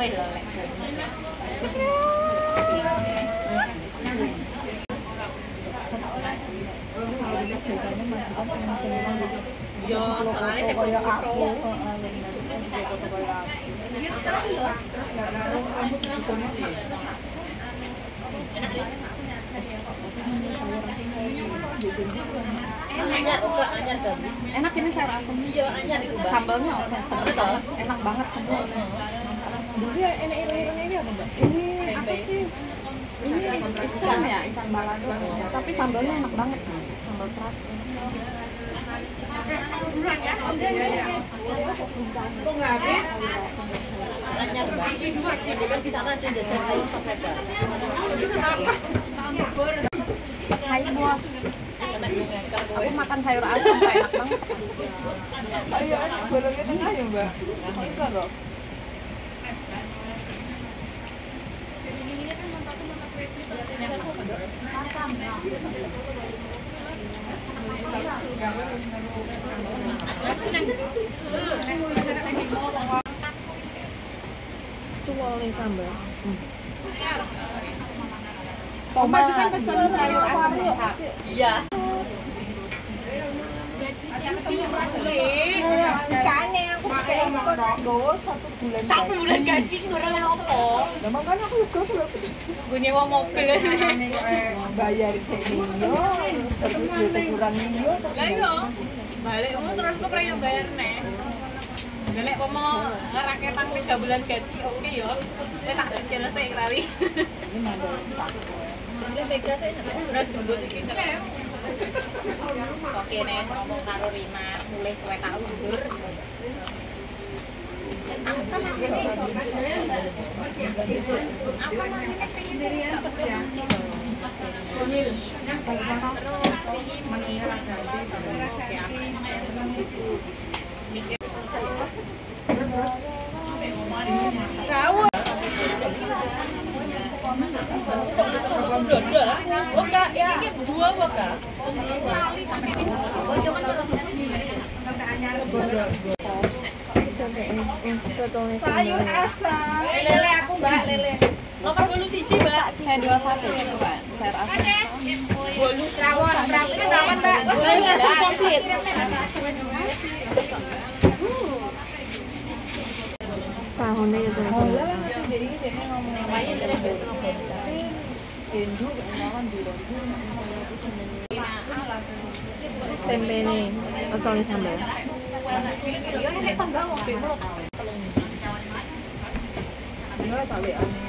luwih lho lek. Yo, soalnya kaya aku. Anyar, oke, anyar tadi. Enak ini sayur asem. Iya, anyar itu, Mbak. Sambalnya oke, Betul. enak banget semua. Dulu ya ini apa, Mbak? Ini apa sih? Ini ikan ya, ikan balado. Tapi sambalnya enak banget. Sambal terasi. Anyar, Mbak. Jadi kan di sana ada jajan sayur sop lebar. Hai bos. Enak ngengker kowe. Aku makan sayur asem enak banget. Ayo, bolongnya tengah ya, Mbak. Bisa loh. Cuwole sambal. Oma itu kan pesen sayur asam lengkap. Iya. Makanya aku kayak bawa 1 bulan. 1 bulan gaji ora apa. Lah makanya aku juga tuh Gue nyewa mobil. bayar Mio, terus duit kurang Mio. Lah iya. Balik terus kok pengen bayar nih. Nek pomo raketan 3 bulan gaji oke yo. Tak selesai kali. Ini ada Ini beda sih ora jembut iki keren. Oke nek ngomong karo Rina mulih kowe tak undur. Oke, ini dua kok. sayur asam. Lele aku, Mbak, lele. Nomor bolu siji, Mbak. Saya 21 itu, Pak. Sayur asem. Bolu Rawon, rawon, Mbak. Sayur asam komplit. Tahunnya ya saya sambal. Tempe nih, ocol sambal. Iya, nek tambah wong dhewe. Iya, tak